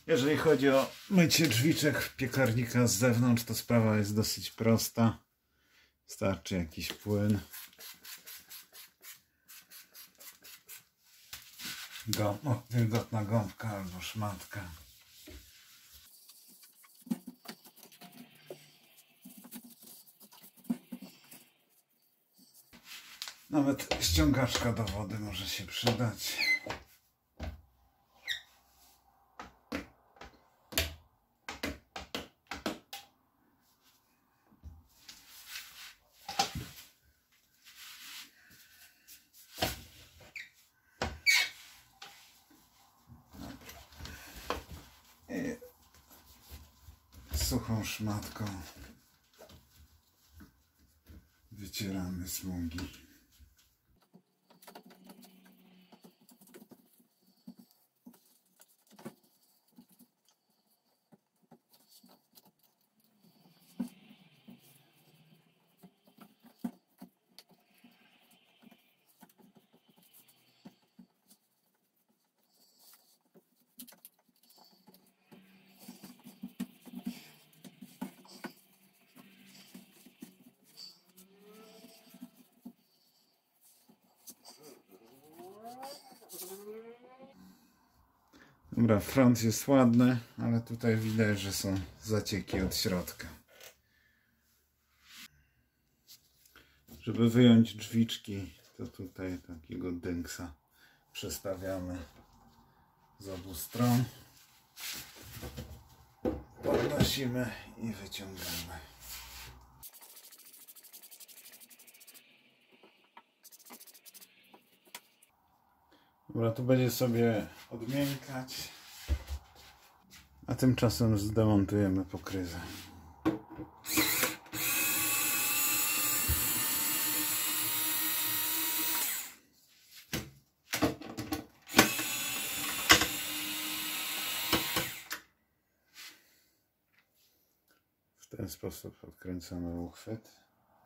Jeżeli chodzi o mycie drzwiczek piekarnika z zewnątrz, to sprawa jest dosyć prosta. Starczy jakiś płyn. Wilgotna gąbka albo szmatka. Nawet ściągaczka do wody może się przydać. I suchą szmatką wycieramy smugi. Dobra, front jest ładny, ale tutaj widać, że są zacieki od środka. Żeby wyjąć drzwiczki, to tutaj takiego dynksa przestawiamy z obu stron. Podnosimy i wyciągamy. Dobra, tu będzie sobie odmiękać, a tymczasem zdemontujemy pokryzę. W ten sposób odkręcamy uchwyt.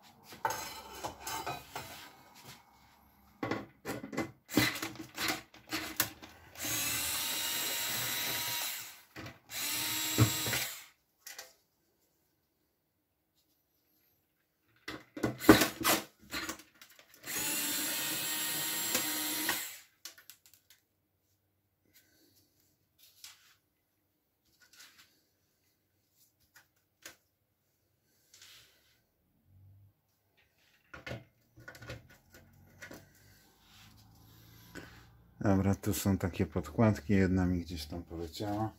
Dobra, tu są takie podkładki, jedna mi gdzieś tam poleciała.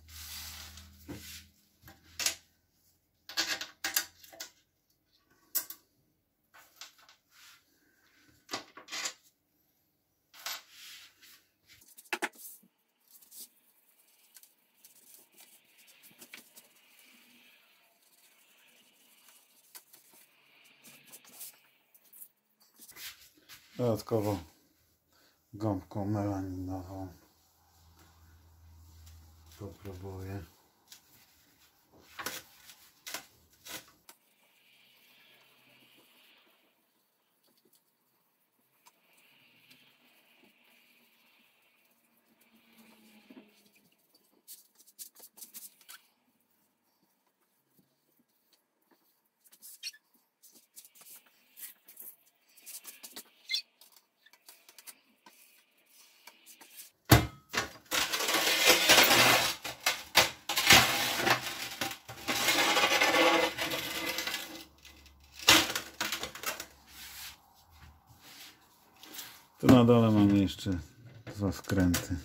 Dodatkowo gąbką melaninową popróbuję. Tu na dole mamy jeszcze dwa wkręty.